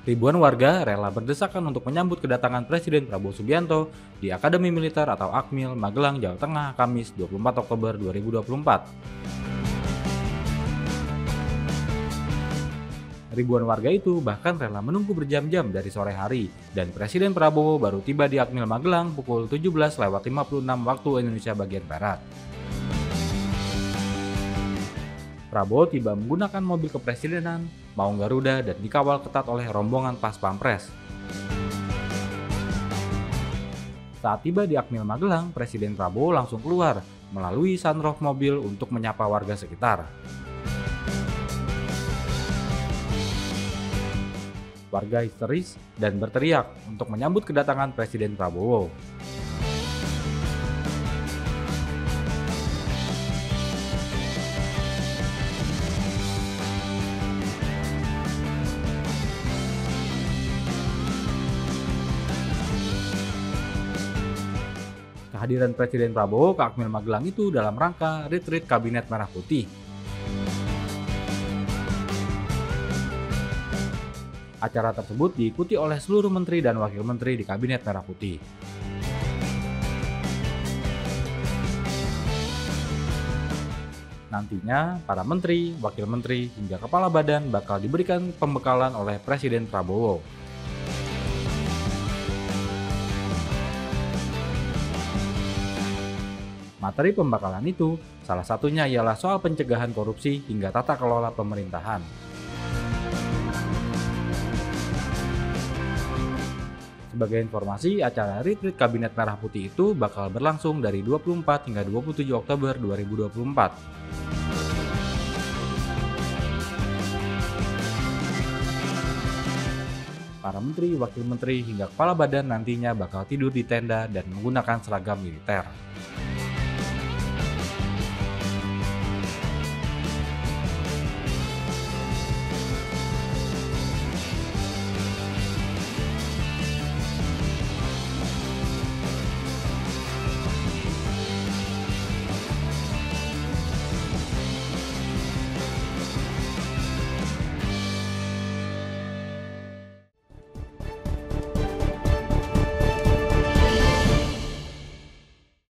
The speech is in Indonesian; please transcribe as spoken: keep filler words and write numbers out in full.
Ribuan warga rela berdesakan untuk menyambut kedatangan Presiden Prabowo Subianto di Akademi Militer atau Akmil, Magelang, Jawa Tengah, Kamis dua puluh empat Oktober dua ribu dua puluh empat. Ribuan warga itu bahkan rela menunggu berjam-jam dari sore hari, dan Presiden Prabowo baru tiba di Akmil Magelang pukul tujuh belas lewat lima puluh enam waktu Indonesia bagian Barat. Prabowo tiba menggunakan mobil kepresidenan, maung Garuda, dan dikawal ketat oleh rombongan Pas Pampres. Saat tiba di Akmil Magelang, Presiden Prabowo langsung keluar melalui sunroof mobil untuk menyapa warga sekitar. Warga histeris dan berteriak untuk menyambut kedatangan Presiden Prabowo. Kehadiran Presiden Prabowo ke Akmil Magelang itu dalam rangka retreat Kabinet Merah Putih. Acara tersebut diikuti oleh seluruh menteri dan wakil menteri di Kabinet Merah Putih. Nantinya, para menteri, wakil menteri, hingga kepala badan bakal diberikan pembekalan oleh Presiden Prabowo. Materi pembekalan itu, salah satunya ialah soal pencegahan korupsi hingga tata kelola pemerintahan. Sebagai informasi, acara retreat Kabinet Merah Putih itu bakal berlangsung dari dua puluh empat hingga dua puluh tujuh Oktober dua ribu dua puluh empat. Para menteri, wakil menteri, hingga kepala badan nantinya bakal tidur di tenda dan menggunakan seragam militer.